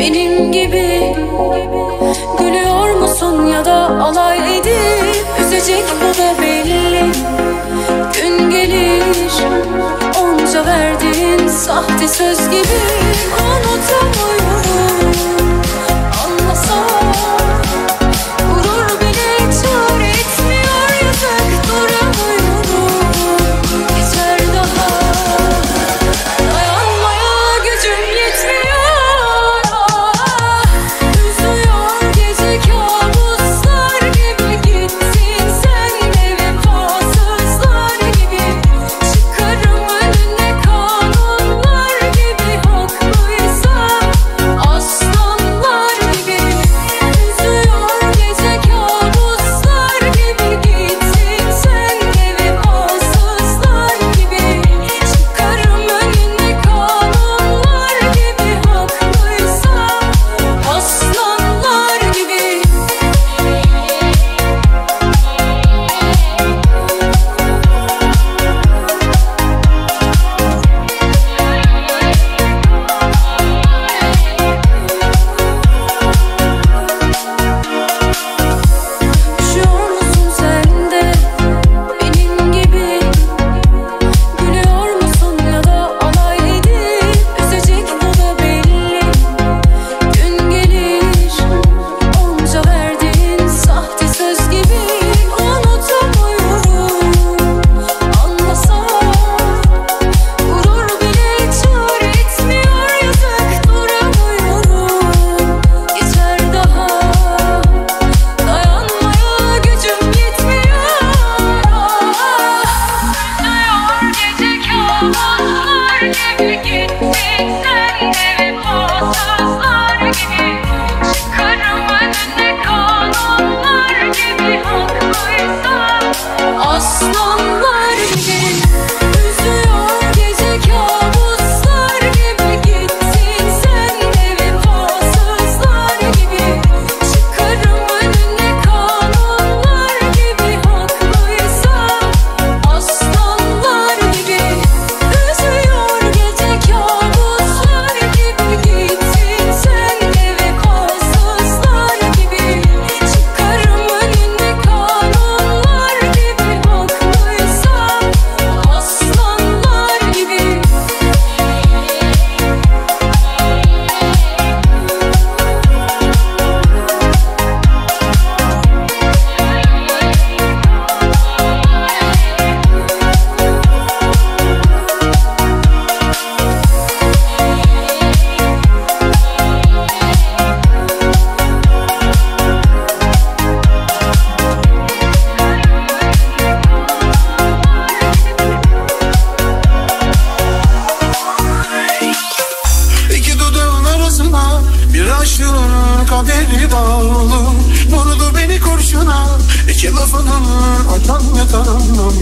benim gibi? Gülüyor musun ya da alay edip üzecek, bu da belli. Gün gelir onca verdiğin sahte söz gibi unutamıyorum. Anlasam gurur bile çare etmiyor, yazık duramıyorum. Yeter daha, dayanmaya gücüm yetmiyor. Üzüyor gece kabuslar gibi, gittin sen de vefasızlar gibi. Çıkarım önüne kanunlar gibi, haklıysam aslanlar gibi. Üzüyor gece kabuslar gibi, gittin sen de vefasızlar gibi. Çıkarım önüne kanunlar gibi, haklıysam aslanlar gibi. Üşüyor musun sen de benim gibi? Gülüyor musun ya da alay edip üzecek, bu da belli. Gün gelir onca verdiğin sahte söz gibi unutamıyorum. Anlasam gurur bile çare etmiyor, yazık duramıyorum. Yeter daha, dayanmaya gücüm yetmiyor. Üzüyor gece kabuslar gibi, gittin sen de vefasızlar gibi. Çıkarım önüne kanunlar gibi, haklıysam aslanlar gibi. Üzüyor gece kabuslar gibi, gittin sen de vefasızlar gibi. Çıkarım önüne kanunlar gibi, haklıysam aslanlar gibi. Üzüyor gece kabuslar gibi, gittin sen de vefasızlar gibi. Çıkarım önüne kanunlar gibi, haklıysam aslanlar gibi. İki dudağın arasına bir aşığın kaderi bağlı. Vurdu beni kurşuna, iki lafının atan yatanım.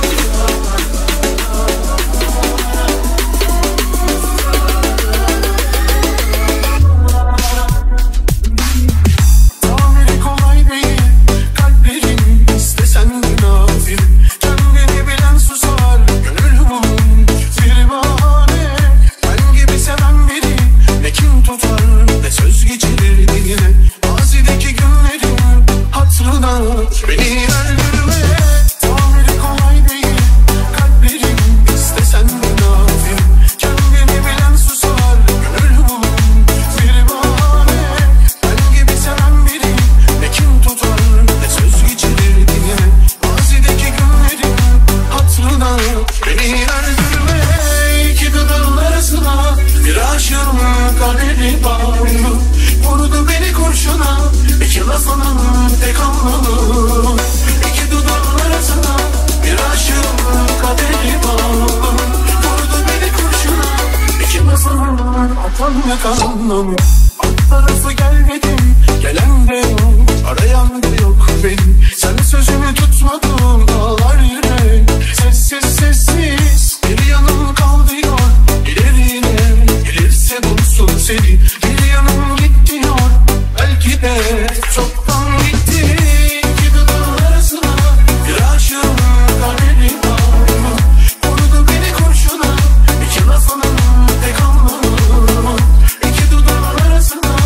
Tamiri kolay değil, kalplerin istesen de nafile. Kendini bilen susar, gönül bulun bir bahane. Ben gibi seven biri ne kim tutar ne söz geçirir diline. Mazideki günlerin hatırına beni öldürme. Tamiri kolay değil, kalplerin istesen de nafile. Kendini bilen susar, gönül bulun bir bahane. Ben gibi seven biri ne kim tutar ne söz geçirir diline. Mazideki günlerin hatırına beni öldürme. İki dudağın arasına bir aşığın kaderi bağlı. Vurdu beni kurşuna, iki lafının tek anlamı. İki dudağın arasına bir aşığın kaderi bağlı. Vurdu beni kurşuna, iki lafının atan yakan anlamı. Alt tarafı gelmedim, gelen de yok, arayan da yok benim. Sen sözünü tutmadın, ağlar yürek. Sessiz sessiz bir yanım kaldı diyor. İlerine gelirse bulsun seni. Bir yanım git diyor, belki de çoktan gitti. İki dudağın arasına bir aşığın kaderi bağlı. Vurdu beni kurşuna, iki lafının tek anlamı. İki dudağın arasına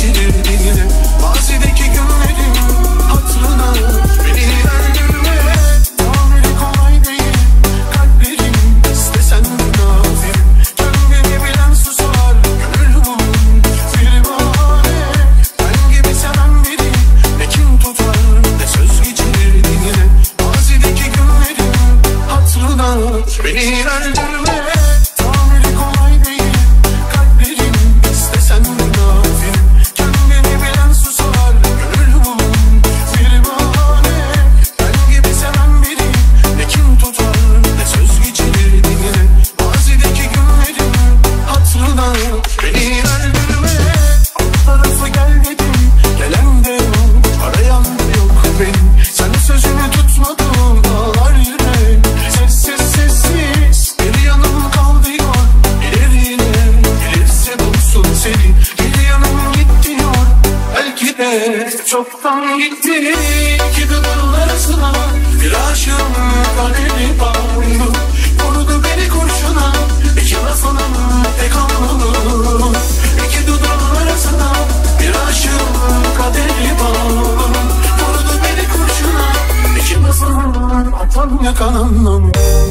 geçirirdi yine. Mazideki günlerim hatırına beni öldürme. Tamiri kolay değil kalplerim, istesen de nafirim. Kendini bilen susar, gönül bulun bir bahane. Ben gibi seven biri ne kim tutar ne söz geçirirdi yine. Mazideki günlerim hatırına beni öldürme. Tamiri kolay değil kalplerim, istesen de nafirim. Kendini bilen susar, gönül bulun bir bahane. Ben gibi seven biri ne kim tutar ne söz geçirirdi yine. Mazideki günlerim hatırına beni öldürme. Alt tarafı gel dedim, gelen de yok, arayan da yok benim. Sen sözünü tutmadın, ağlar yürek. Sessiz sessiz bir yanım kal diyor, ilerine gelirse bulsun seni. Bir yanım git diyor, belki de çoktan gitti. İki dudağın arasına bir aşığın kaderi bağlı. Korudu beni kurşuna, iki lafına tek anlamı. İki dudağın arasına bir aşığın kaderi bağlı. Korudu beni kurşuna, iki lafına atan yakan anlamı.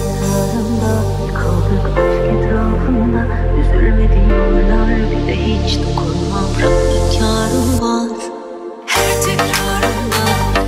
Kaldık aşk etrafında, üzülmedi yollar, bir de hiç dokunma, bırak inkârım var. Her tekrarında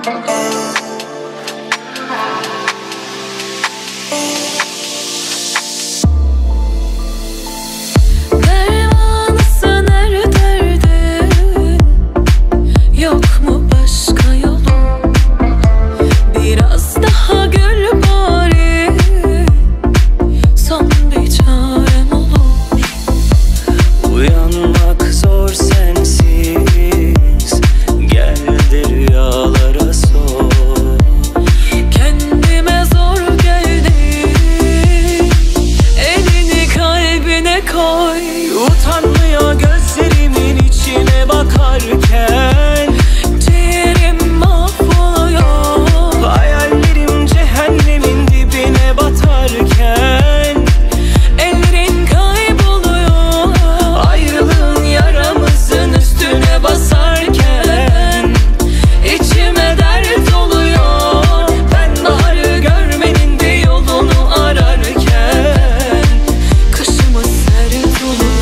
Dermanısın her derdin, yok mu başka yolun? Biraz daha gül bari, son bir çarem olur. Uyanmak zor sensiz, gel de rüyalara sor. Kendime zor geldi, elini kalbine koy. Utanmıyor gözlerimin içine bakarken, Ciğerim mahvoluyor, hayallerim cehennemin dibine batarken, ellerin kayboluyor. ayrılığın yaramızın üstüne basarken, içime dert oluyor. Ben baharı görmenin bir yolunu ararken, Kışımız sert olur.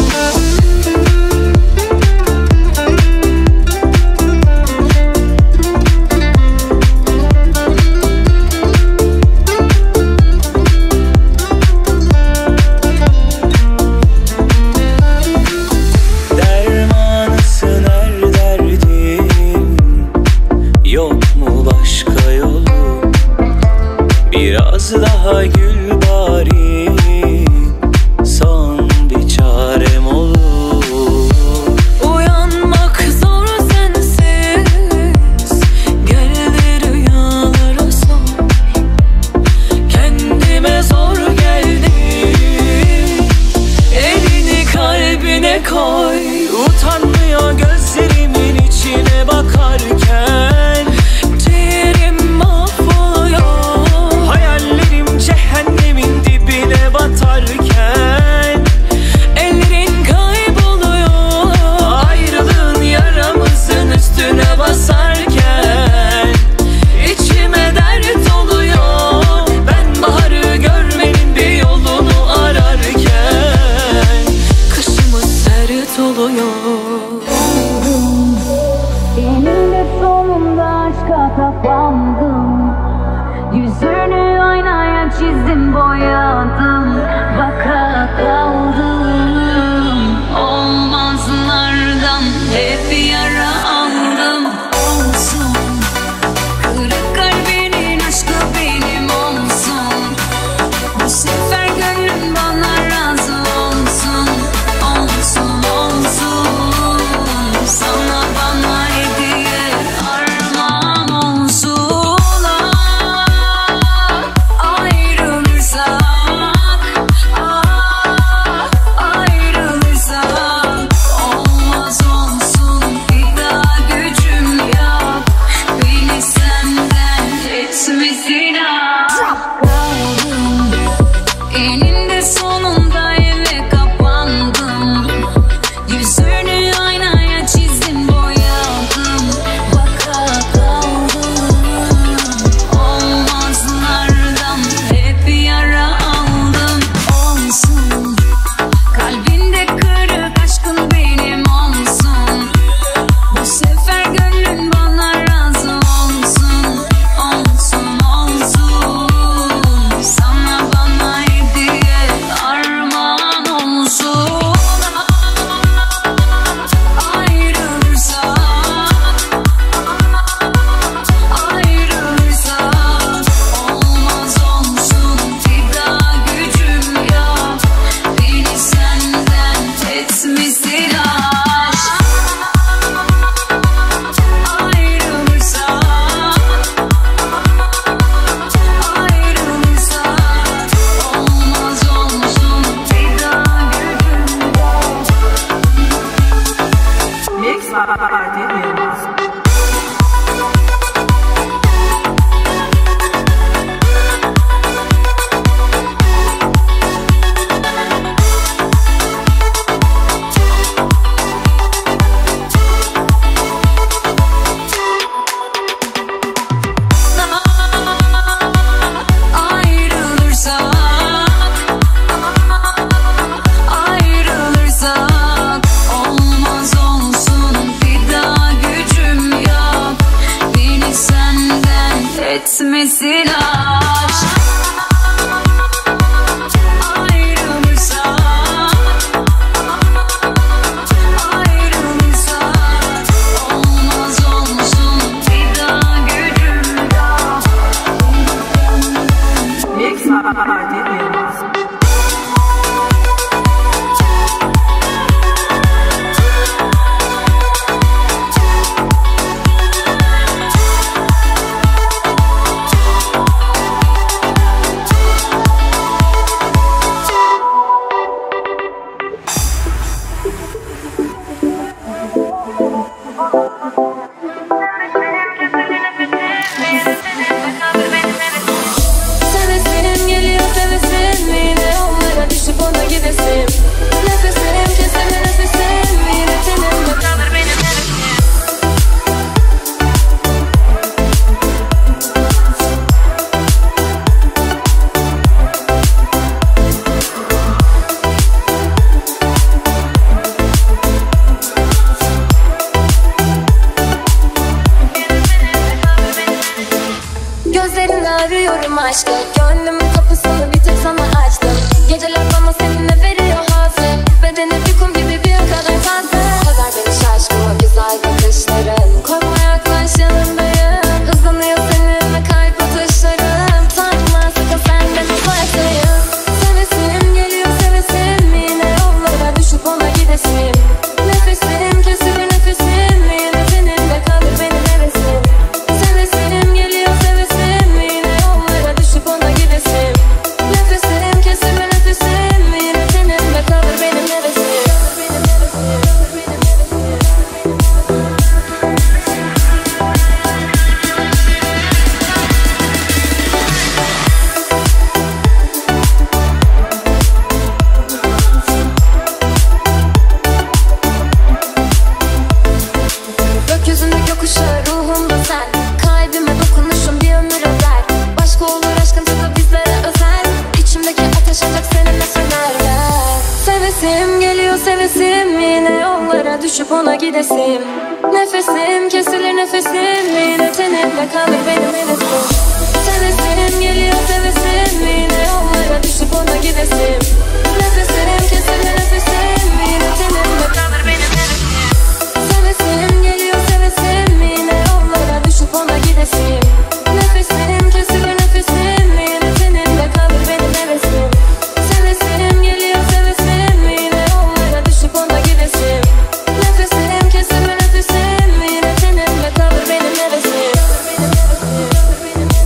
dermanısın her derdim, yok mu başka yolu? Biraz daha gül bari, son bir çarem olur. Uyanmak zor sensiz, gel de rüyalara sor. Kendime zor geldi, elini kalbine koy. Utanmıyor gözlerimin içine bakarken, Ciğerim mahvoluyor, hayallerim cehennemin dibine batarken, ellerin kayboluyor. ayrılığın yaramızın üstüne basarken, içime dert oluyor. Ben baharı görmenin bir yolunu ararken, Kışımız sert oluyor. Eninde sonunda aşka kapandım. Yüzünü aynaya çizdim, boyadım. Baka kaldım. Olmazlardan hep yara aldım. Olsun, kırık kalbinin aşkı benim olsun. Bu sefer gönlüm bana razı olsun. Olsun, olsun. Sana bana hediye armağan olsun. Ayrılırsak, ayrılırsak olmaz olsun. Bir daha gücüm yok beni senden etmesine. Kaldım, eninde sonunda eve kapandım. Yüzünü aynaya çizdim, boyadım. Baka kaldım. Olmazlardan hep yara aldım. Olsun, kalbinde kırık aşkın benim olsun. Bu sefer gönlün bana razı olsun. Olsun, olsun. etmesin aşk. Arıyorum aşkı, gönlümün kapısını bir tek sana açtım. Geceler bana seninle veriyor hazı, bedeni bir kum gibi bir o kadar fazla. Kadar beni şaşkın o güzel bakışların, korkma yaklaş yanındayım. Hızlanıyor seninle kalp atışlarım, sanma sakın senden uzaktayım. Sevesim geliyor sevesim, yine yollara düşüp ona gidesim. Nefesim kesilir nefesim, yine seninle kalır benim hevesim. Sevesim geliyor sevesim, yine yollara düşüp ona gidesim. Nefesim kesilir nefesim, yine seninle kalır benim hevesim. Gökyüzünde gökkuşağı ruhumda sen, kalbime dokunuşun bir ömür öder. Başka olur aşkın tadı bizlere özel, İçimdeki ateş ancak seninle sönerler. Sevesim geliyor sevesim, yine yollara düşüp ona gidesim. Nefesim kesilir nefesim, yine seninle kalır benim hevesim. Sevesim geliyor sevesim, yine yollara düşüp ona gidesim. Nefesim kesilir nefesim, yine seninle kalır benim hevesim. Sevesim geliyor sevesim, yine yollara düşüp ona gidesim. Nefesim kesilir nefesim, yine seninle kalır benim hevesim. Sevesim geliyor sevesim, yine yollara düşüp ona gidesim. Nefesim kesilir nefesim, yine seninle kalır benim hevesim.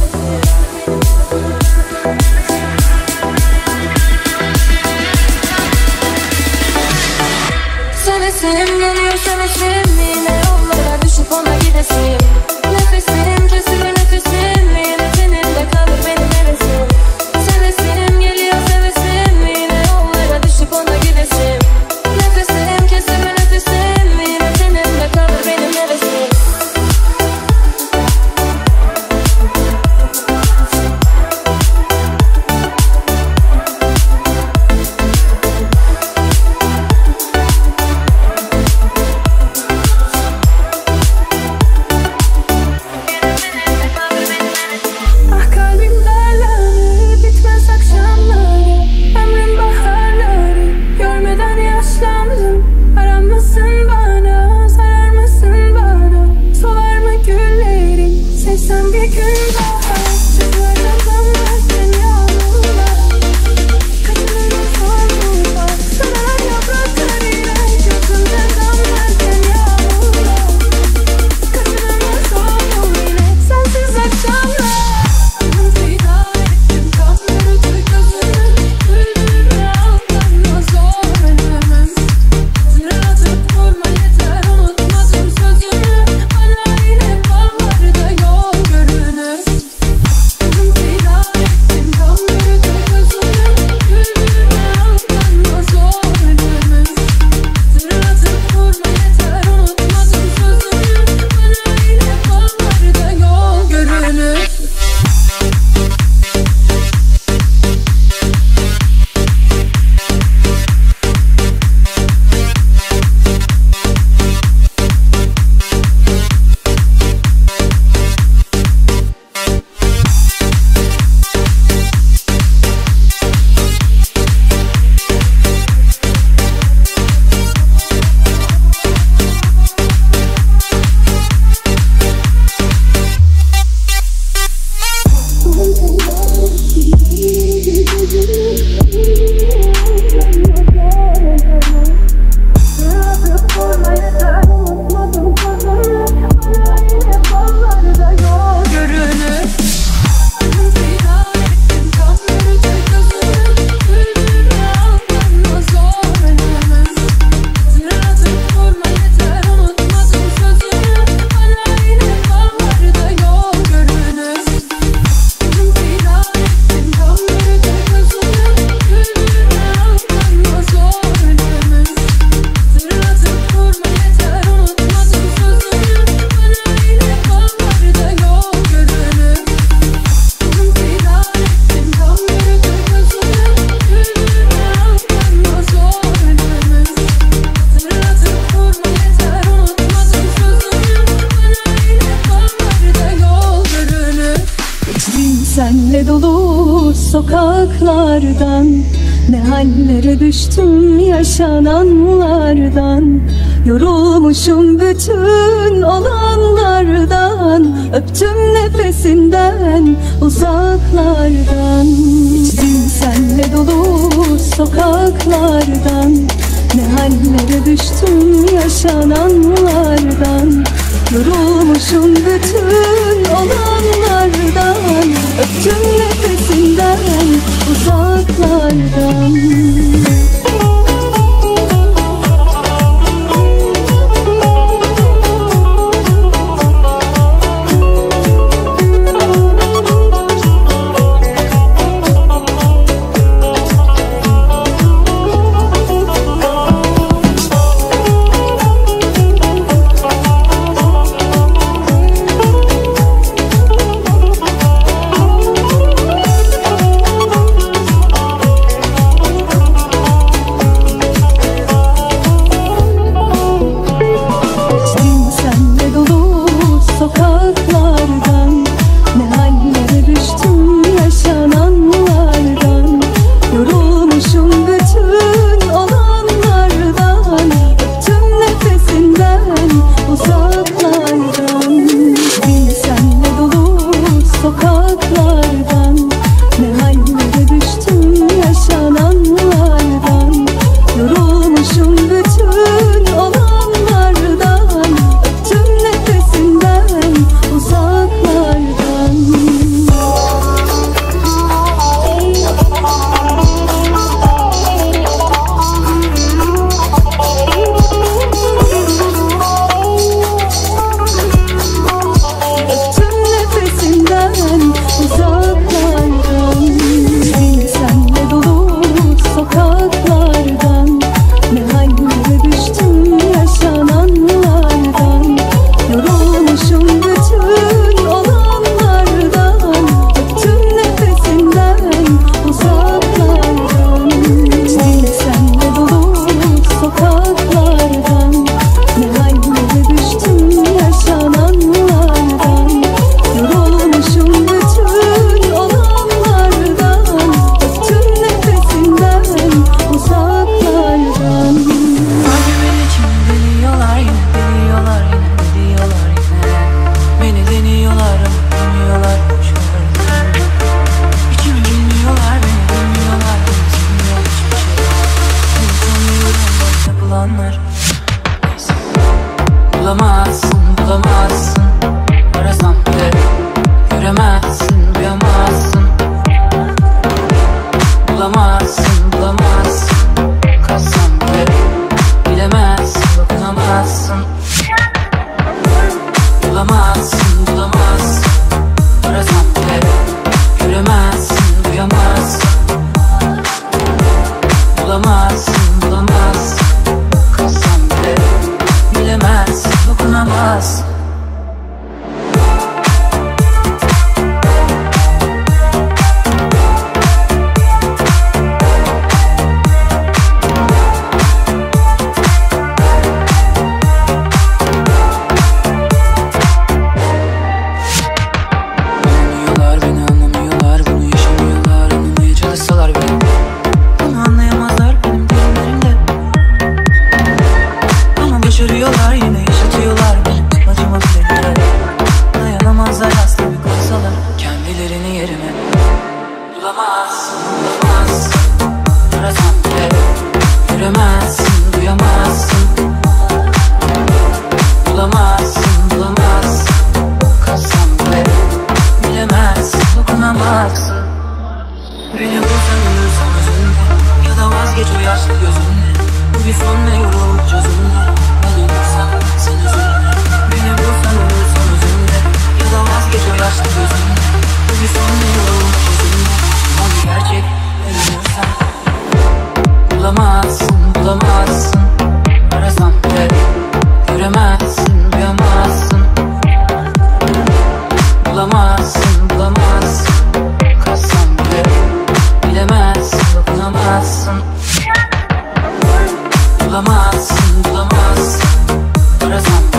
senle dolu sokaklardan, ne hallere düştüm yaşananlardan. Yorulmuşum bütün olanlardan, öptüm nefesinden uzaklardan. İçtim senle dolu sokaklardan, ne hallere düştüm yaşananlardan. Yorulmuşum bütün olanlardan, öptüm nefesinden uzaklardan.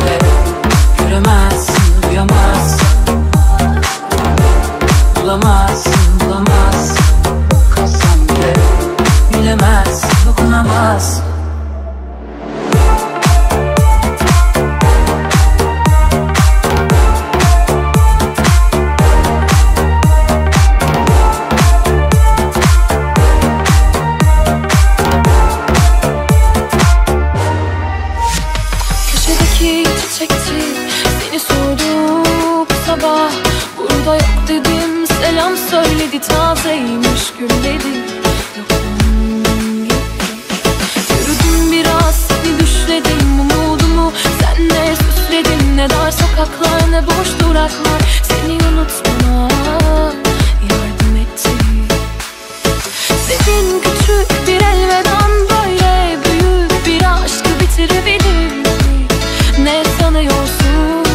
Bulamazsın, duyamazsın, bulamazsın. dedim, selam söyledi, tazeymiş gülleri. Yürüdüm biraz, seni düşledim, umudumu senle süsledim. Ne dar sokaklar, ne boş duraklar, seni unutmana yardım etti. Senin küçük bir elveden böyle büyük bir aşkı bitirebilir mi? Ne sanıyorsun?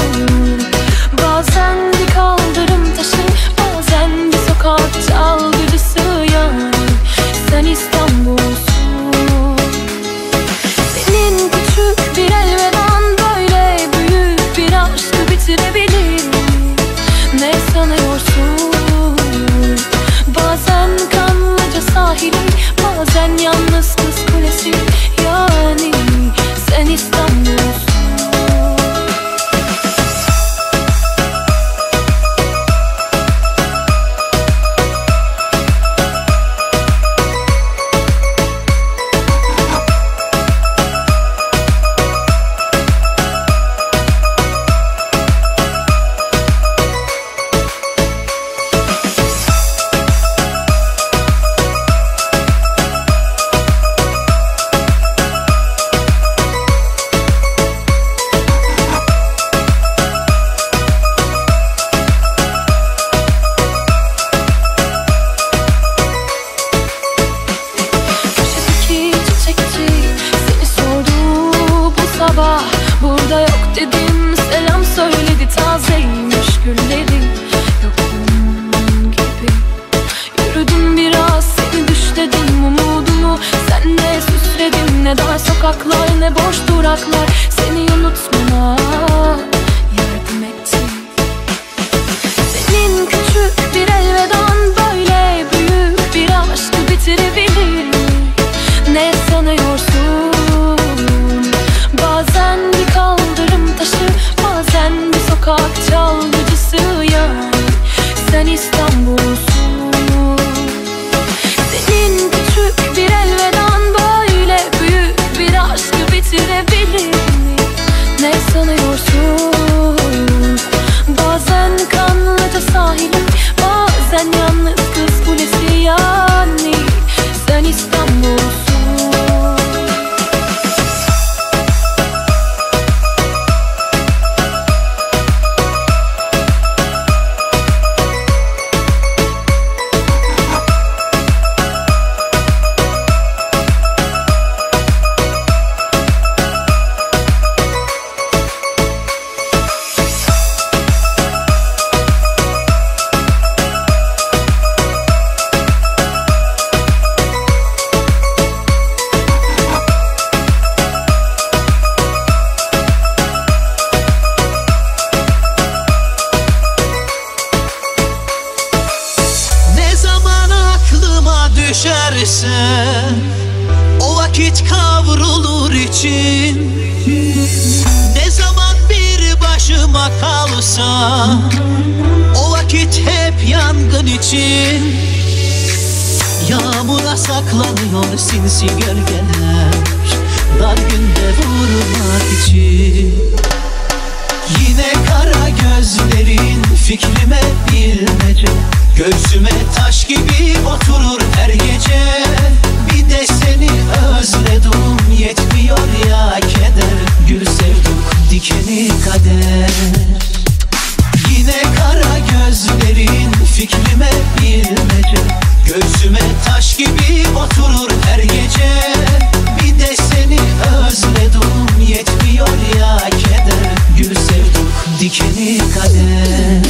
Bazen bir kaldırım taşı, bazen bir sokak çalgıcısı, yani sen İstanbul'sun. Senin küçük bir elveden böyle büyük bir aşkı bitirebilir mi? Ne sanıyorsun? Bazen Kanlıca sahili, bazen yalnız Kız Kulesi, yani sen İstanbul'sun. Burada yok dedim, selam söyledi, tazeymiş gülleri. Yokum gibi yürüdüm biraz, seni düşledim, umudumu senle süsledim. Ne dar sokaklar, ne boş duraklar, seni unutmana yardım etti. Senin küçük bir elveden böyle büyük bir aşkı bitirebilir mi? Ne sanıyorsun? Bazen bir kaldırım taşı, bazen bir sokak çalgıcısı, yani sen İstanbul'sun. Senin küçük bir elveden böyle büyük bir aşkı bitirebilir mi? Ne sanıyorsun? Bazen Kanlıca sahili, bazen yalnız Kız Kulesi, yani sen İstanbul'sun. Düşersen o vakit kavrulur için. Ne zaman bir başıma kalsa o vakit hep yangın için. Yağmura saklanıyor sinsi gölgeler, dar günde vurmak için. Yine kara gözlerin fikrime bilmece, göğsüme taş gibi oturur her gece. Bir de seni özledim, yetmiyor ya keder, gül sevduk dikeni kader. Yine kara gözlerin fikrime bilmece, göğsüme taş gibi oturur her gece. Bir de seni özledim, yetmiyor ya keder, gül sevduk dikeni kader.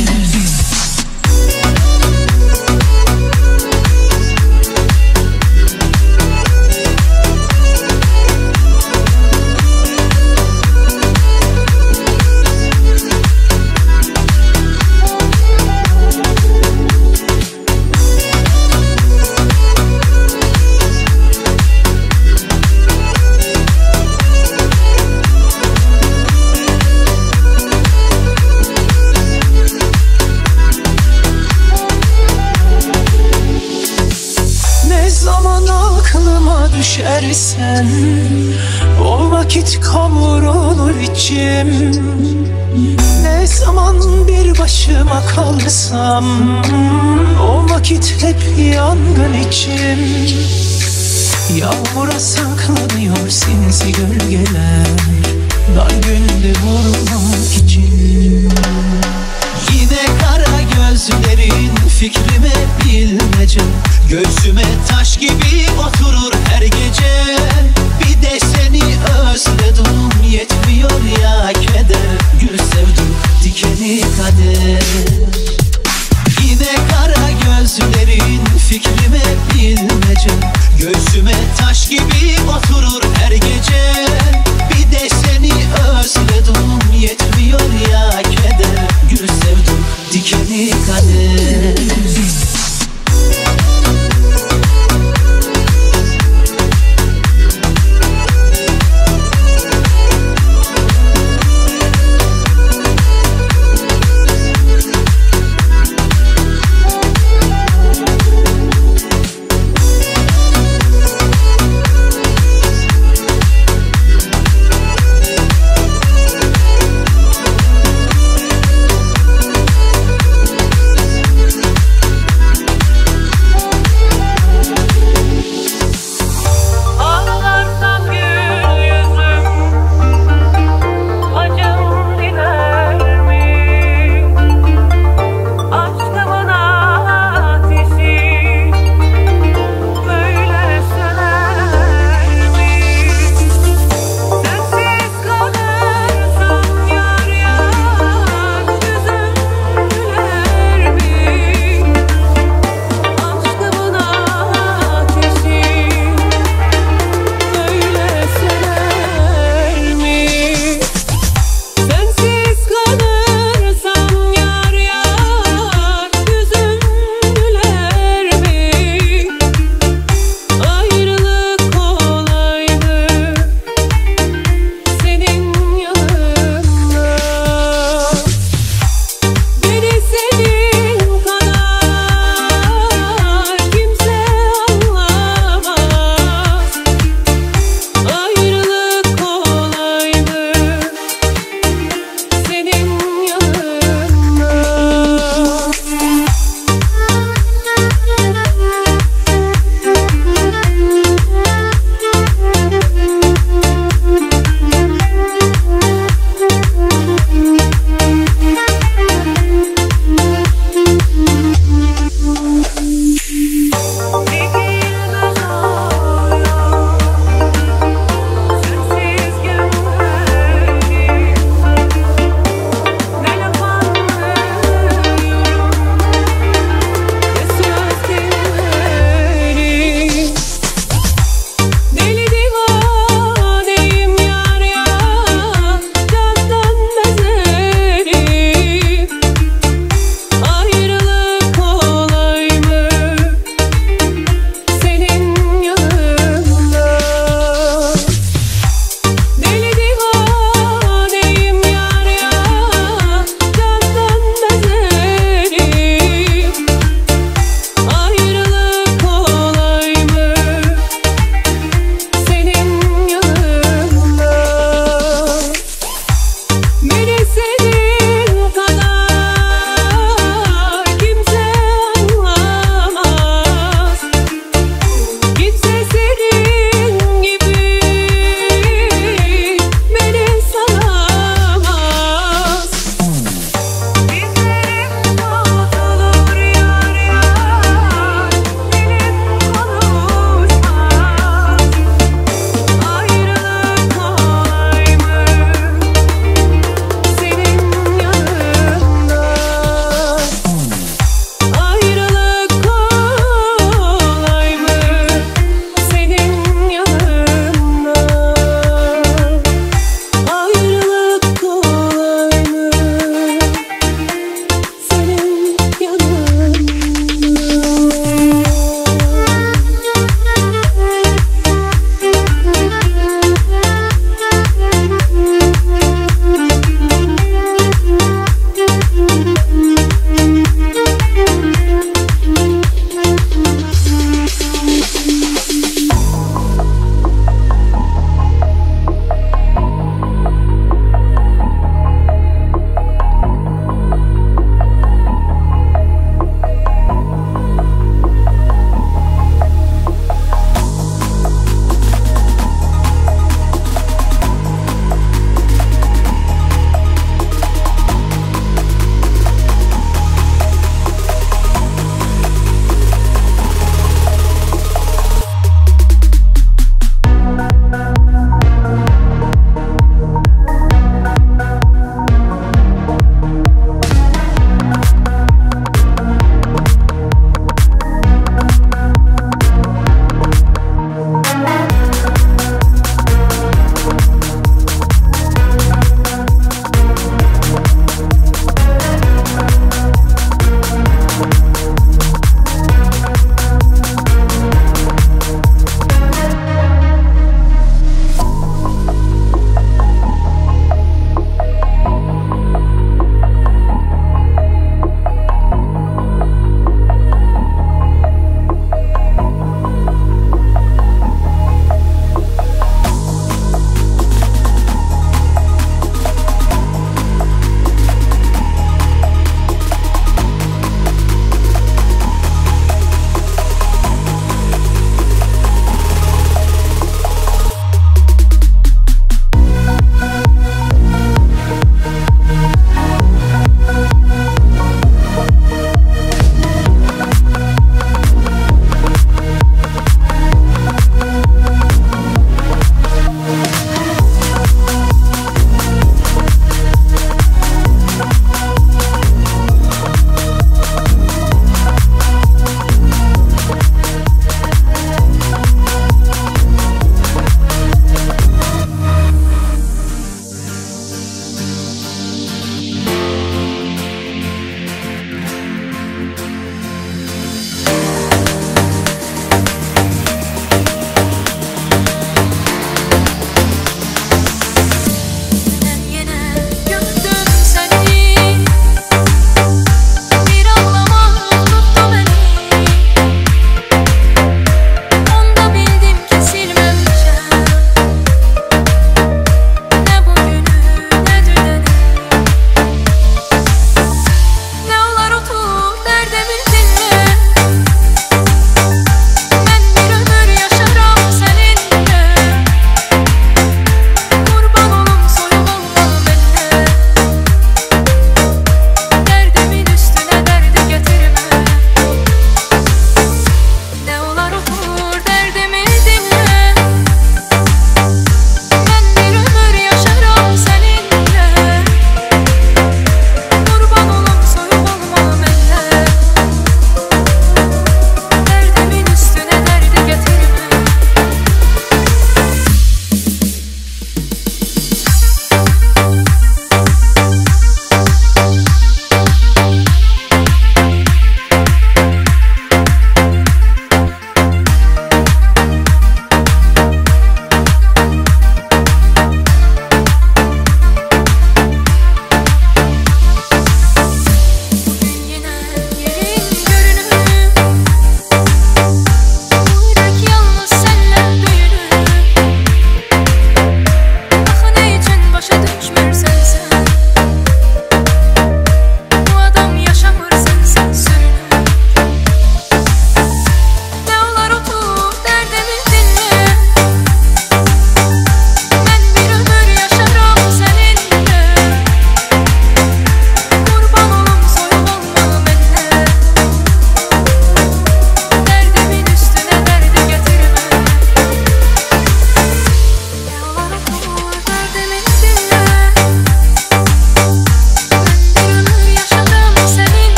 düşersen o vakit kavrulur içim. Ne zaman bir başıma kalsam o vakit hep yangın içim. Yağmura saklanıyor sinsi gölgeler, dar günde vurmak için. Yine kara gözlerin fikrime bilmece, göğsüme taş gibi oturur her gece. Bir de seni özledim, yetmiyor ya keder. Gül sevdim, dikeni kader. Yine kara gözlerin fikrime bilmece, göğsüme taş gibi oturur her gece. Bir de seni özledim, yetmiyor ya keder. Gül sevdim, dikeni kader.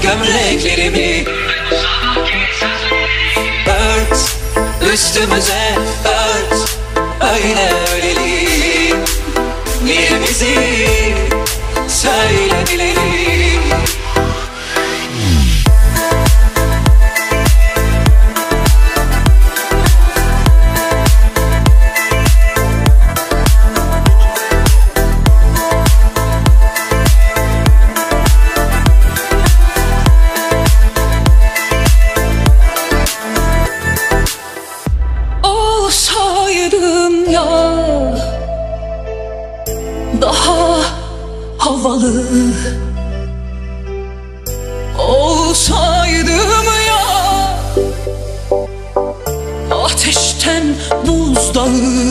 gömleklerimi ört, üstümüze ört, öyle ölelim. Niye bizi söyle bilelim. Olsaydım ya daha havalı, olsaydım ya ateşten buzdağı.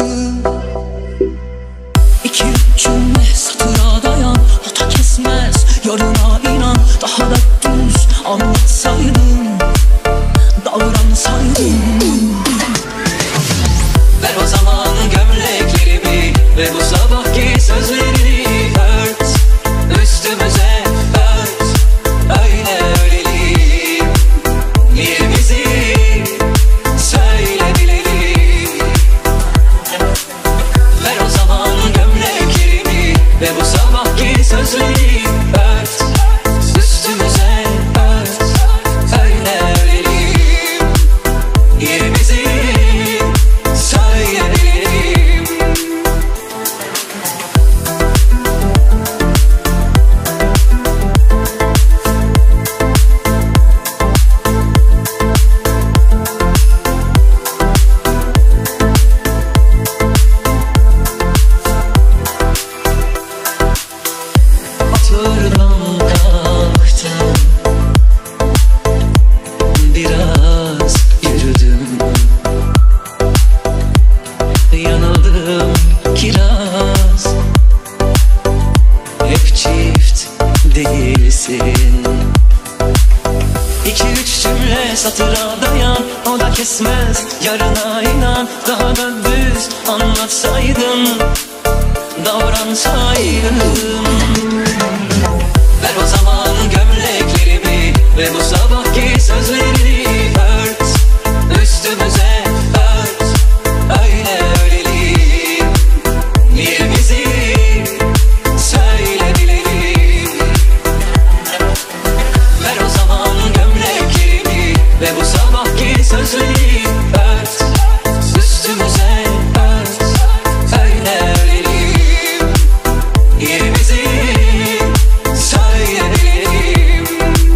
İki üç cümle satıra dayan, o da kesmez yarına inan. Daha da düz anlatsaydım, davransaydım. Ver o zaman gömleklerimi ve bu sabahki sözlerini ört, üstümüze ört, öyle ölelim. Niye bizi söyle bilelim. Ver o zaman gömleklerimi ve bu sabahki sözlerini ört, üstümüze ört, öyle ölelim. Niye bizi söyleyelim. Hatırdan kalktım, biraz yürüdüm, yanıldım kiraz. Hep çift değilsin. İki üç cümle satıra dayan, o da kesmez yarına inan. Daha da düz anlatsaydım, davransaydım. Ver o zaman gömleklerimi ve bu sabahki sözlerini ört, üstümüze ört, öyle ölelim. Niye bizi söyle bilelim. Ver o zaman gömleklerimi ve bu sabahki sözlerini ört, üstümüze ört, öyle ölelim. Niye bizi söyle bilelim.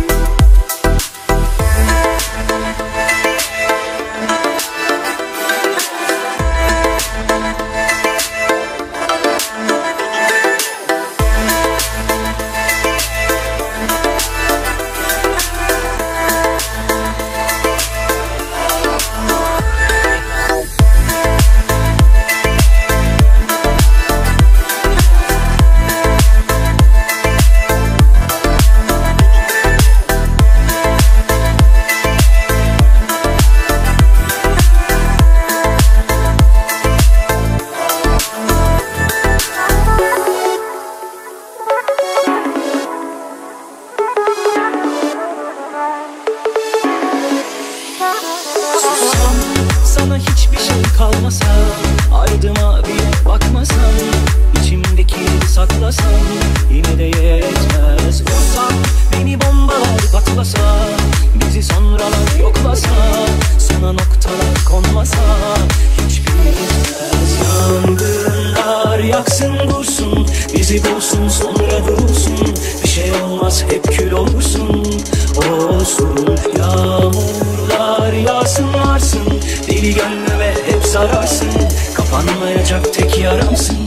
Sana hiçbir şey kalmasa, ardıma bile bakmasan, içimdeki saklasan, yine de yetmez. Vursan beni bombalar patlasa, bizi sonralar yoklasa, sana noktalar konmasa, hiçbir yetmez. Yangınlar yaksın dursun, bizi bulsun sonra dursun. Bir şey olmaz hep kül olursun, olsun. Yağmurlar yağsın varsın, deli gönlüme hep zararsın. Kapanmayacak tek yaramsın.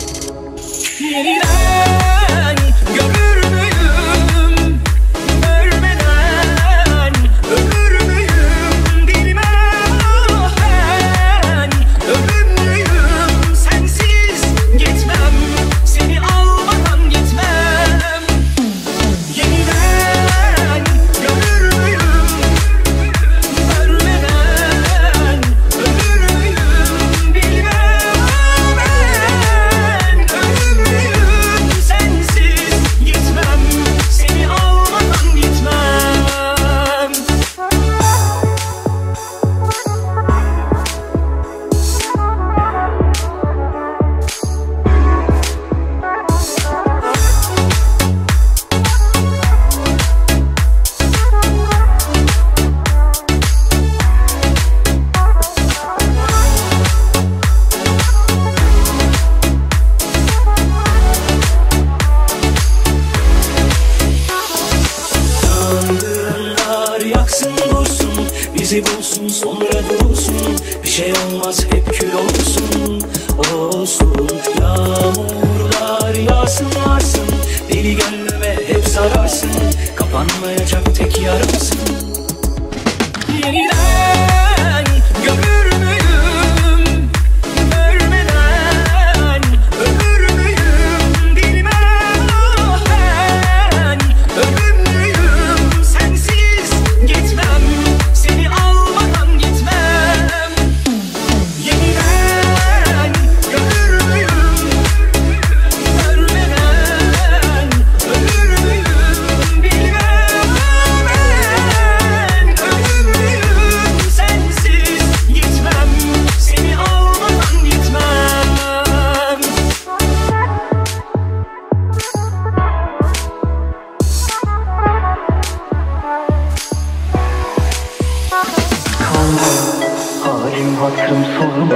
Yeniden görür müyüm, görmeden ölür müyüm, bilmem. Ben ölümlüyüm, sensiz gitmem, seni almadan gitmem. Yeniden görür müyüm, görmeden ölür müyüm, bilmem. Ben ölümlüyüm, bizi bulsun sonra durulsun. Bir şey olmaz hep kül olsun. Olsun yağmurlar yağsın varsın. Deli gönlüme hep zararsın. Kapanmayacak tek yaramsın. Yeniden görür müyüm? Görmeden ölür müyüm? Bilmem ben. Ölümlüyüm sensiz gitmem. Seni almadan gitmem. Yeniden görür müyüm? Görmeden ölür müyüm? Bilmem ben. Ölümlüyüm sensiz gitmem. Seni almadan gitmem. Halim hatırım sorma.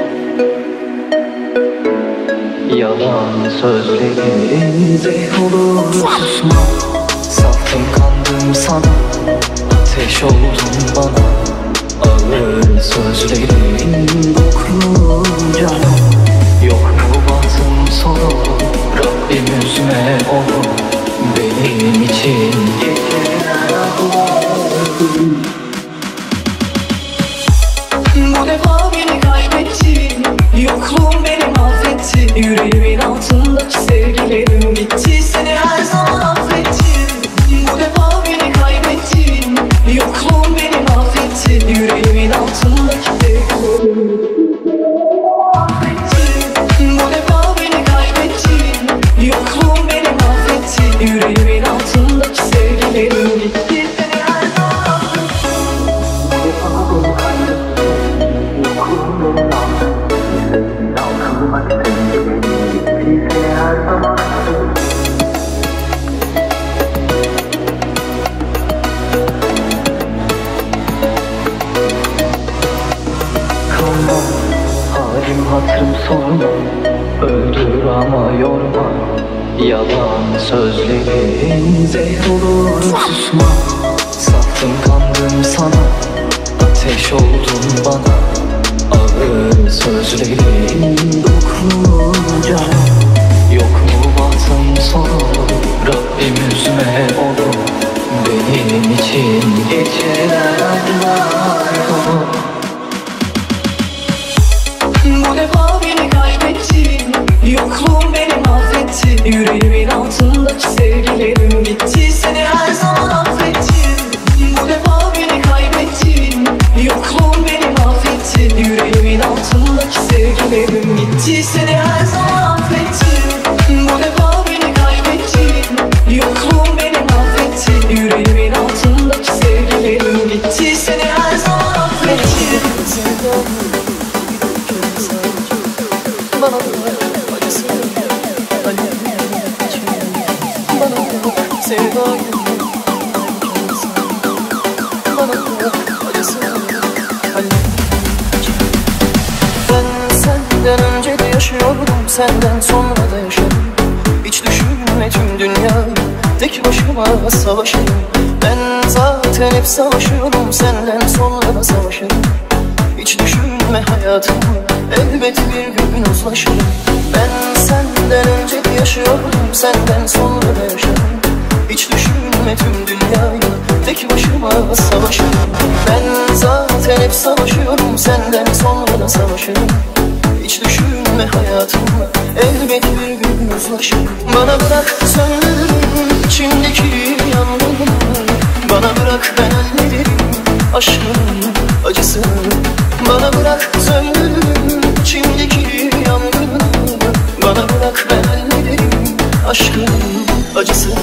Yalan sözlerin zehir olur susma. Saftım kandım sana, ateş oldun bana. Ağır sözlerin dokununca yok mu bahtım sonu? Rabbim üzme onu benim için. Bu defa beni kaybettin, yokluğun beni mahvetti. Yüreğimin altındaki sevgilerim gitti, seni her zaman affettim. Bu defa beni kaybettin, yokluğun beni mahvetti. Yüreğimin altındaki sevgilerim affettim. Bu defa beni kaybettin, yokluğun beni mahvetti. Yüreğimin altındaki sevgilerim gitti, seni her zaman affettim. Bu defa beni kaybettin. Halim hatırım sorma. Öldür ama yorma. Yalan sözlerin zehir olur susma. Saftım kandım sana, ateş oldun bana. Ağır sözlerin dokununca yok mu bahtım sonu? Rabbim üzme onu benim için. Geceler aydınlar dolu. Bu defa beni kaybettin, yokluğun beni mahvetti. Yüreğimin altındaki sevgilerim gitti, seni her zaman affettim. Bu defa beni kaybettin, yokluğun beni mahvetti. Yüreğimin altındaki sevgilerim gitti, seni her zaman affettim. Bu defa beni kaybettin, yokluğun beni mahvetti. Yüreğimin altındaki sevgilerim gitti, seni her zaman affettim. Bana bırak acısını, alevlerini içine. Bana bırak sevdayı, bana bırak acısını, alevlerini içine. Ben senden önce de yaşıyordum, senden sonra da yaşadım. Hiç düşünme tüm dünyayı, tek başıma savaşırım. Ben zaten hep savaşıyorum, senden sonra da savaşırım. Hiç düşünme hayatımı, elbet bir gün uzlaşırım. Ben senden önce de yaşıyordum, senden sonra da yaşadım. Hiç düşünme tüm dünyayı, tek başıma savaşırım. Ben zaten hep savaşıyorum, senden sonra da savaşırım. Hiç düşünme hayatımı, elbet bir gün uzlaşırım. Bana bırak söndürürüm içimdeki yangını. Bana bırak ben hallederim aşkın acısını. Bana bırak söndürürüm içimdeki yangını. Bana bırak ben hallederim aşkın acısını.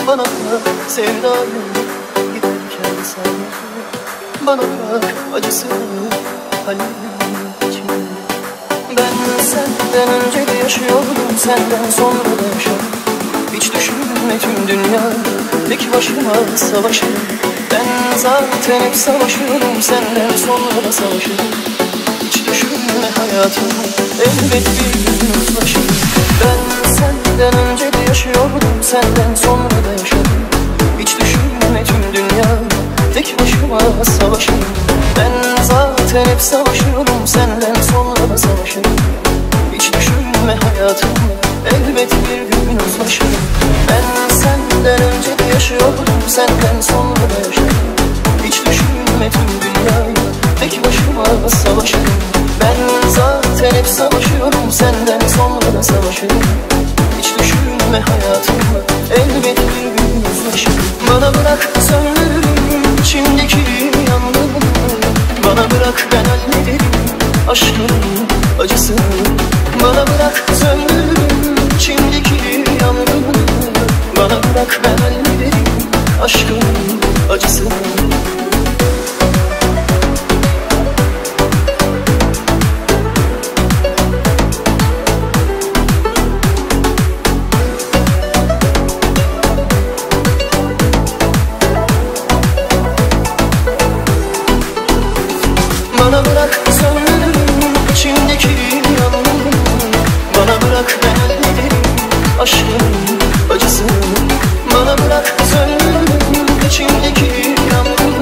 Bana bırak sevdayı giderken sen, bana bırak acısını kalbimin içinde. Ben senden önce de yaşıyordum, senden sonra da yaşarım. Hiç düşünme tüm dünya tek başıma savaşırım. Ben zaten hep savaşıyorum, senden sonra da savaşırım. Hiç düşünme hayatım, elbet bir gün uzlaşırım. Ben senden önce de yaşıyordum, senden sonra da yaşadım. Hiç düşünme tüm dünya tek başıma savaşırım. Ben zaten hep savaşıyorum, senden sonra da savaşırım. Hiç düşünme hayatım, elbet bir gün uzlaşırım. Ben senden önce de yaşıyordum, senden sonra da yaşadım. Hiç düşünme tüm dünyayı tek başıma savaşırım. Ben zaten hep savaşıyorum, senden sonra da savaşırım. Hiç düşünme hayatım, elbet bir gün uzlaşırım. Bana bırak söndürürüm içimdeki yangını. Bana bırak ben hallederim aşkın acısını. Bana bırak söndürürüm içimdeki yangını. Bana bırak ben hallederim aşkın acısını. Bana bırak söndürürüm içimdeki yangını. Bana bırak ben hallederim aşkın acısını. Bana bırak söndürürüm içimdeki yangını.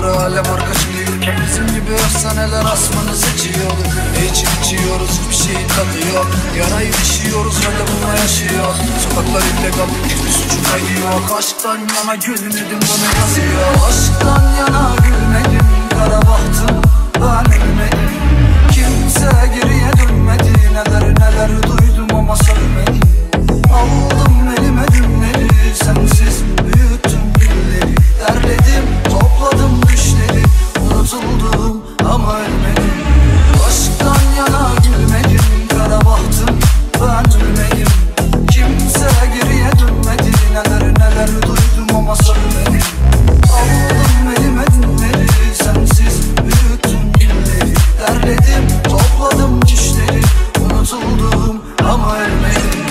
adamları alem arkadaşı değilken bizim gibi efsaneler asmanı seçiyordu. İçiyoruz hiçbir şeyin tadı yok. Yarayı düşüyoruz ve de bununla yaşıyor. Sokaklar illegal, hiçbir suçun kaydı yok. Aşktan yana gülmedim bunu yazıyor. Aşktan yana gülmedim, kara bahtım ben ölmedim. Kimse geriye dönmedi, neler duydum ama söylemedim. Aldım elime dünleri, sensiz büyüttüm gülleri. Derledim, topladım düşleri, unutuldum ama ölmedim. Aşktan yana gülmedim, kara bahtım ben ölmedim. Kimse geriye dönmedi, neler duydum ama söylemedim. Aldım elime dünleri, sensiz büyüttüm gülleri. Derledim, topladım düşleri, unutuldum ama ölmedim.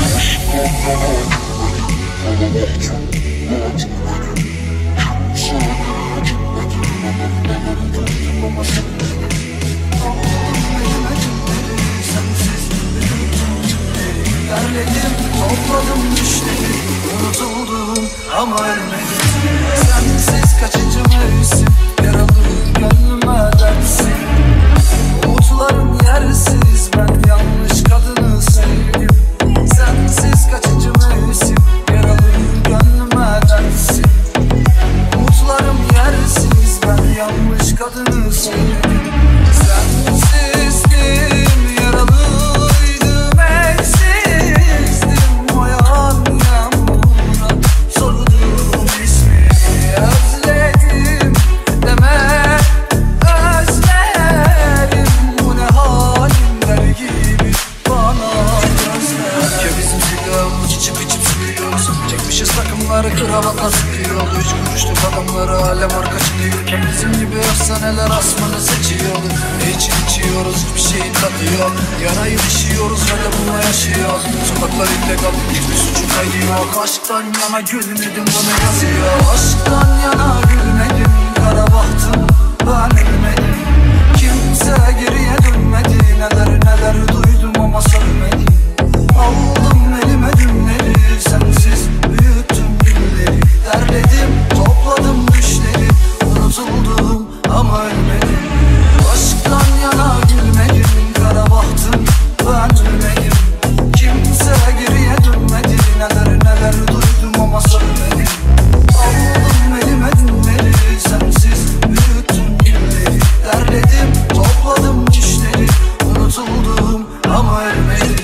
Derledim, topladım düşleri, unutuldum ama ölmedim. Sensiz kaçıncı mevsim, yaralı gönlüme dersin. Umutlarım yersiz, ben yanlış kadını sevdim. Sensiz kaçıncı mevsim, yaralı gönlüme dersin. Umutlarım yersiz, ben yanlış kadını sevdim. Sensizdim, yaralıydım, eksizdim. O yan yağmura sorduğum ismi özledim deme, özlerim. Bu ne halim der gibi bana gözler. Ya bizim silahımız içip sürüyoruz. Çekmişiz takımları, kravatla sıkıyordu. Üç kuruşluk adamları alem arkadaşı değilken bizim gibi efsaneler asmanı seçiyordu. İçiyoruz hiçbir şeyin tadı yok. Yarayı düşüyoruz ve de bununla yaşıyor. Sokaklar illegal, hiçbir suçun kaydı yok. Aşktan yana gülmedim bunu yazıyor. Aşktan yana gülmedim, kara bahtım ben ölmedim. Kimse geriye dönmedi, neler duydum ama söylemedim. Aldım elime dünleri, sensiz büyüttüm gülleri. Derledim, topladım düşleri, unutuldum ama ölmedim. Aşktan yana gülmedim, kara bahtım ben ölmedim. Kimse geriye dönmedi, neler duydum ama söylemedim. Aldım elime dünleri, sensiz büyüttüm gülleri. Derledim, topladım düşleri, unutuldum ama ölmedim.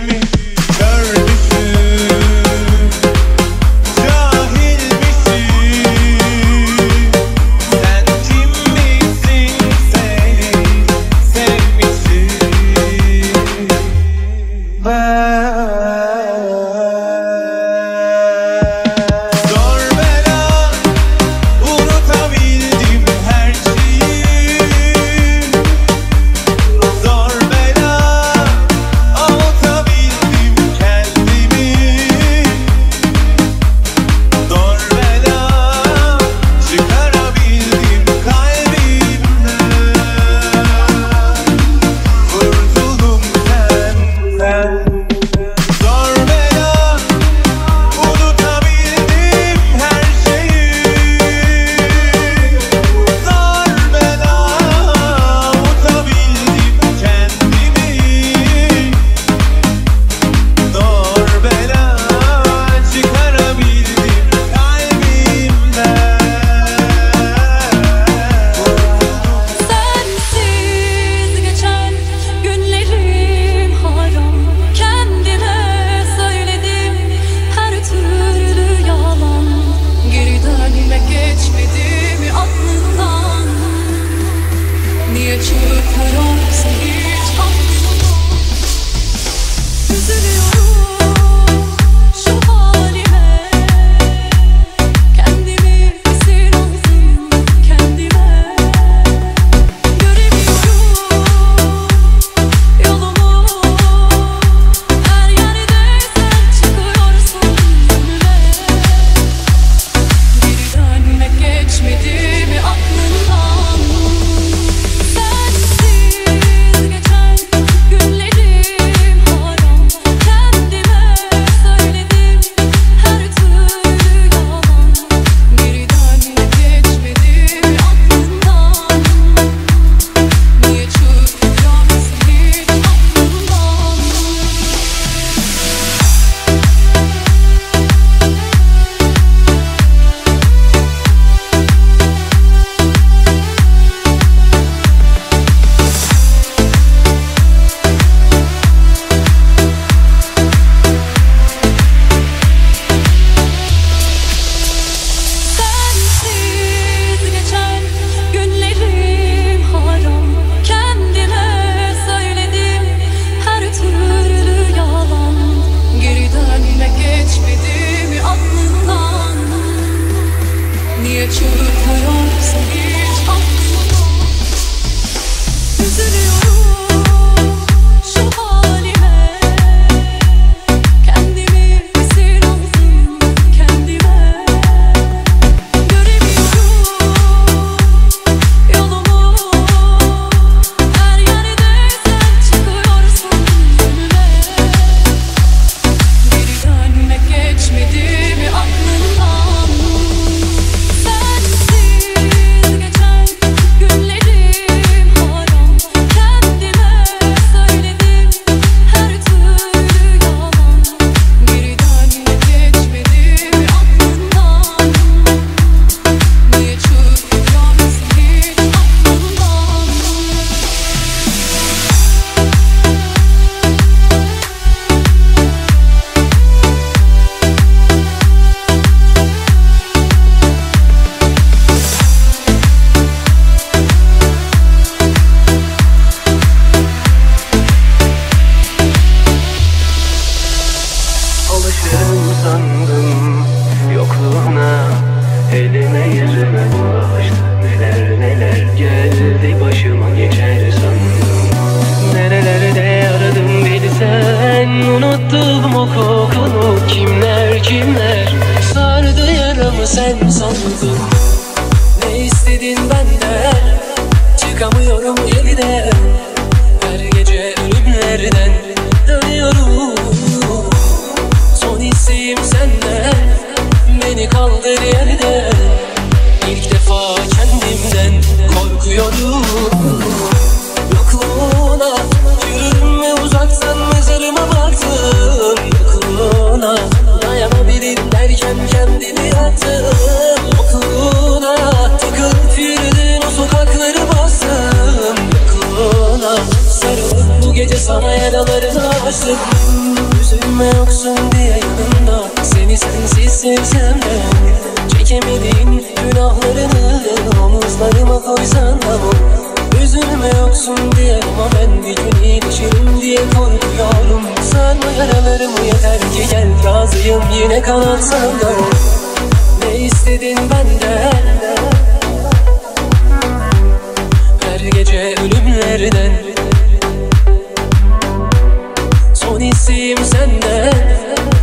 mi? Kör müsün? Cahil misin? Sen kim misin? Seni sevmişsin. Zor bela unutabildim her şeyi. Zor bela avutabildim kendimi. Zor bela çıkarabildim kalbimden. Kurtuldum senden. Zor bela unutabildim her şeyi. Zor bela avutabildim kendimi. Zor bela çıkarabildim kalbimden. Sensiz geçen günlerim haram. Kendime söyledim her türlü yalan. Geri dönmek geçmedi mi aklından? Niye çıkıyorsun hiç aklımdan? Üzülüyorum şu halime. Kendimi esir aldım kendime. Göremiyorum yolumu. Her yerde sen çıkıyorsun önüme. Geri dönmek geçmedi mi aklından? Sensiz geçen günlerim haram. Kendime söyledim her türlü yalan. Geri dönmek geçmedi mi aklından? Niye çıkıyorsun hiç aklımdan? Sensiz geçen günlerim haram. Kendime söyledim her türlü yalan. Geri dönmek geçmedi mi aklından? Niye çıkıyorsun hiç aklımdan? Üzülüyorum şu halime. Kendimi esir aldım kendime. Göremiyorum yolumu. Her yerde sen çıkıyorsun önüme. Geri dönmek geçmedi mi aklından? Sensiz geçen günlerim haram. Kendime söyledim her türlü yalan. Geri dönmek geçmedi mi aklından? Niye çıkıyorsun hiç aklımdan? Alışırım sandım yokluğuna. Elime yüzüme bulaştı. Neler neler geldi başıma geçer sandım. Nerelerde aradım bilsen. Unuttum o kokunu. Kimler kimler sardı yaramı sen sandın. Ne istedin benden? Çıkamıyorum yeniden. Her gece ölümlerden dönüyorum. Son isteğim senden. Beni kaldır yerden. İlk defa kendimden korkuyorum. Yokluğuna yürürüm ve uzaktan mezarıma baktım. Yokluğuna dayanabilirim derken kendimi yaktım. Yokluğuna takılıp yürüdün o sokakları bastım. Yokluğuna sarılıp bu gece sana yaralarını açtım. Üzülme yoksun diye yanımda, seni sensiz sevsem de çekemediğin günahlarını omuzlarıma koysan da bu. Üzülme yoksun diye ama ben bir gün iyileşirim diye korkuyorum. Sarma yaralarımı yeter ki gel, razıyım yine kanatsan da. Ne istedin benden? Her gece ölümlerden son isteğim senden.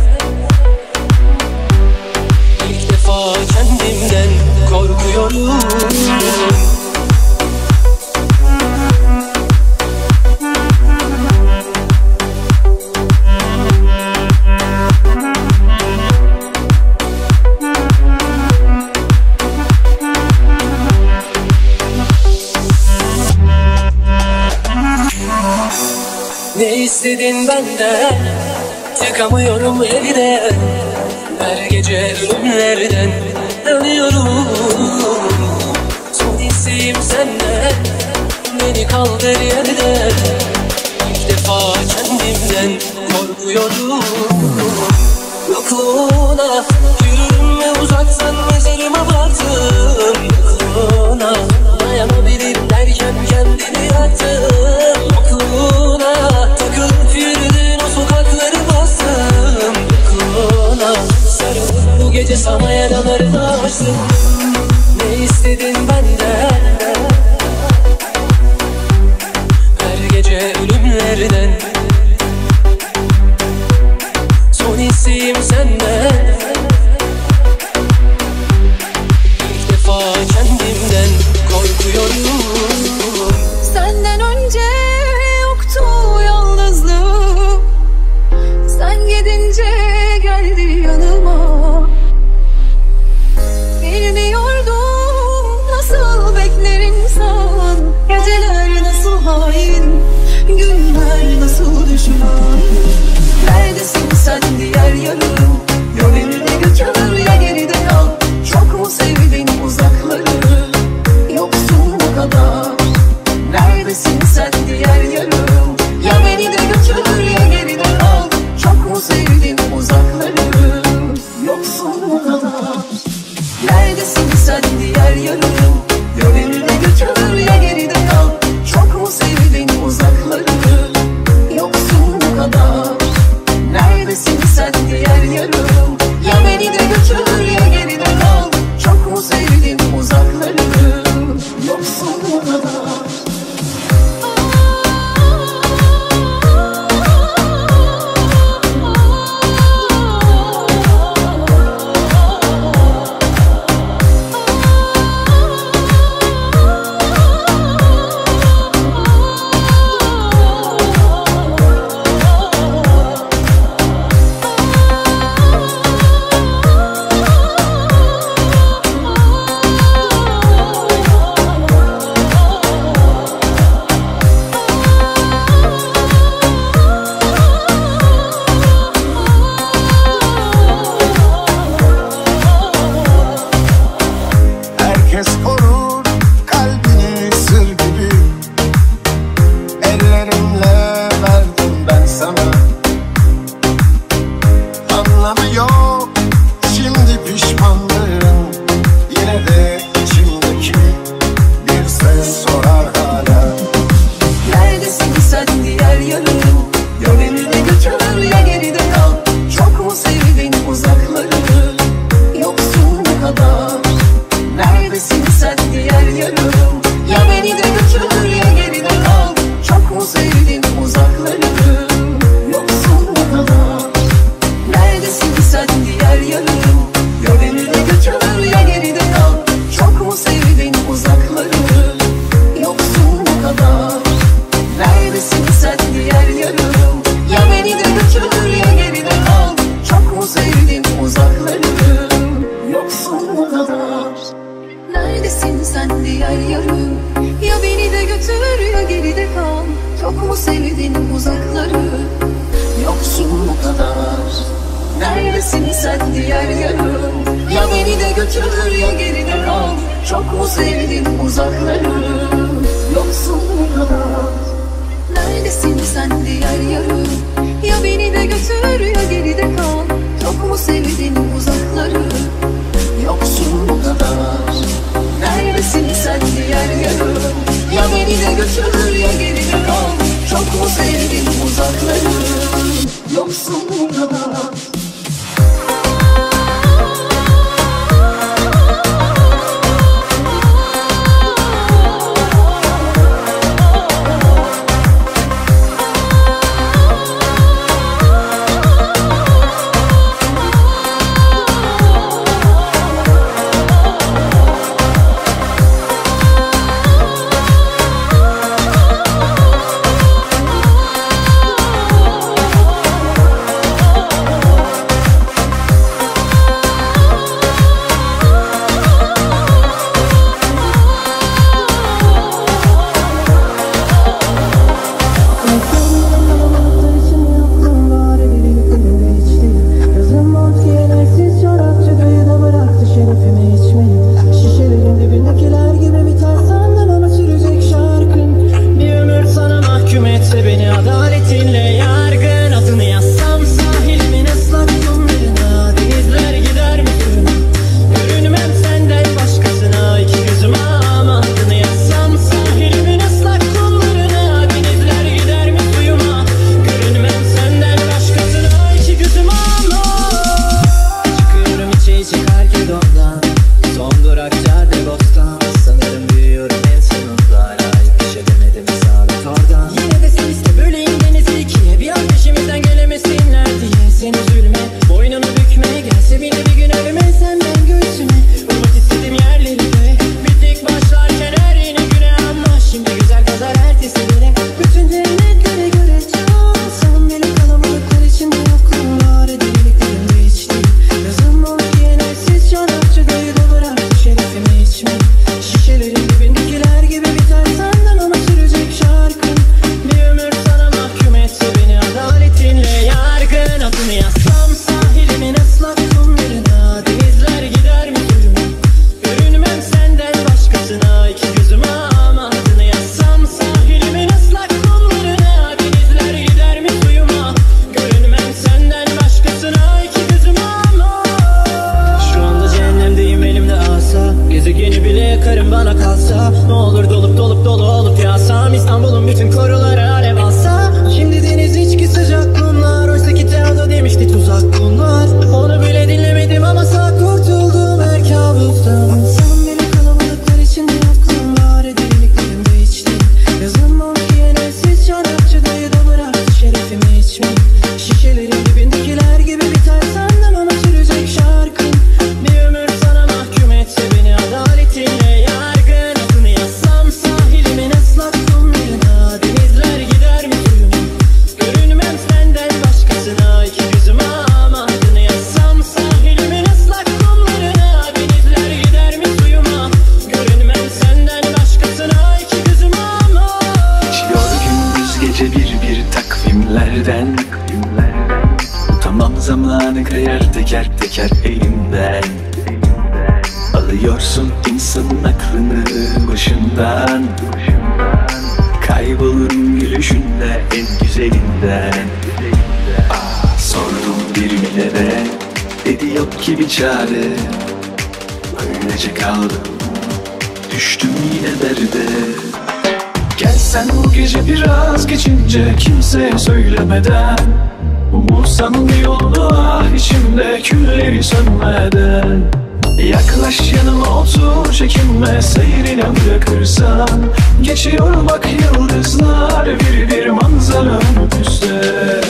İlk defa kendimden korkuyorum. Ne istedin benden? Çıkamıyorum evden. Her gece ölümlerden dönüyorum. Son isteğim senden, beni kaldır yerden. İlk defa kendimden korkuyorum. Yokluğuna yürürüm ve uzaksan mezarıma baktım. Yokluğuna dayanabilirim derken kendini yaktım. Yokluğuna takılıp yürüdün, o sokakları bastım. Yokluğuna sarılıp bu gece sana yaralarını açtım. Ne istedin benden? Her gece ölümlerden son isteğim senden. İlk defa kendimden korkuyorum. Senden önce yoktu yalnızlığım, sen gidince geldi yanıma. Bilmiyordum nasıl bekler insan, geceler nasıl hain, günler nasıl düşman. Neredesin sen diğer yarım, ya beni de götür ya geride kal. Çok mu sevdin uzakları, yoksun bu kadar. Neredesin sen diğer yarım, ya beni de götür ya geride kal. Çok mu sevdin uzakları, yoksun bu kadar. Neredesin sen diğer yarım, ya beni de götür ya geride kal. Çok mu sevdin uzakları, yoksun bu kadar. Neredesin sen diğer yarım, ya beni de götür ya geride kal. Çok mu sevdin uzakları, yoksun bu kadar. Herkes korur kalbini sır gibi. Ellerimle verdim ben sana. Anlamı yok şimdi pişmanlığın. Yine de içimdeki bir ses sorar hala. Neredesin sen diğer yarım, ya beni de götür ya geride kal. Çok mu sevdin uzakları, yoksun bu kadar. Neredesin sen diğer yarım, ya beni de götür ya geride kal. Çok mu sevdin uzakları, yoksun bu kadar. Neredesin sen diğer yarım, ya beni de götür ya geride kal. Çok mu sevdin uzakları, yoksun bu kadar. Neredesin sen diğer yarım, ya beni de götür ya geride kal. Çok mu sevdin uzakları, yoksun bu kadar. Neredesin sen diğer yarım, ya beni de götür ya geride kal. Çok mu sevdin uzakları, yoksun bu kadar. Neredesin sen diğer yarım, ya beni de götür ya geride kal. Çok mu sevdin uzakları, yoksun bu kadar. Neredesin sen diğer yarım, ya beni de götür umurumda. zamanı kayar teker teker elimden. Alıyorsun insanın aklını başından. Kaybolurum gülüşünde en güzelinden. Sordum bir millere, dedi yok ki bir çare. Öylece kaldım, düştüm yine derde. Gelsen bu gece biraz geçince, kimseye söylemeden. Umursan bir yolunu ah içimde külleri sönmeden. Yaklaş yanıma otur çekinme, seyrine bırakırsan. Geçiyor bak yıldızlar bir bir manzara önümüzde.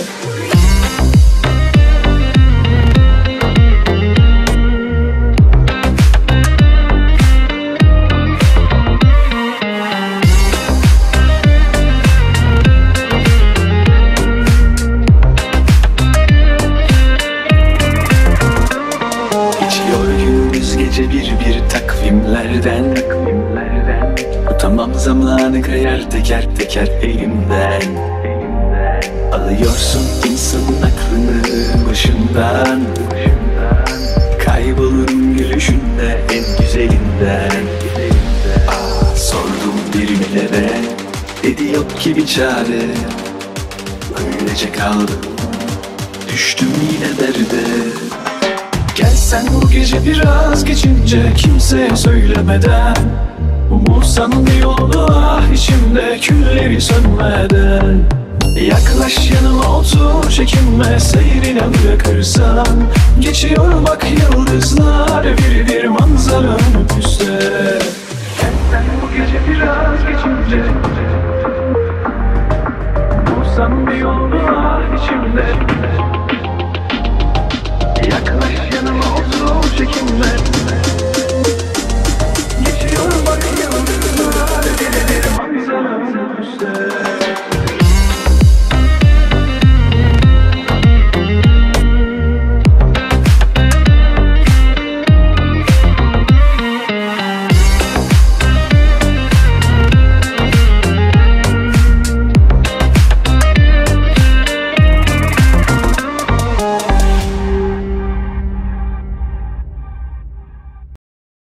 Utanmam zamanı kayar teker teker elimden. Alıyorsun insanın aklını başından. Kaybolurum gülüşünde en güzelinden. Sordum bir millere, dedi yok ki bir çare. Öylece kaldım, düştüm yine derde. Gelsen bu gece biraz geçince, kimseye söylemeden. Umursan bir yolunu ah içimde külleri sönmeden. Yaklaş yanıma otur, çekinme, seyrine bırakırsan. Geçiyor bak yıldızlar, bir bir manzara önümüzde. Sen bu gece biraz geçince bulsam bir yolunu var içimde. Yaklaş yanıma otur, çekinme. Geçiyor bak yıldızlar, bir bir manzara önümüzde.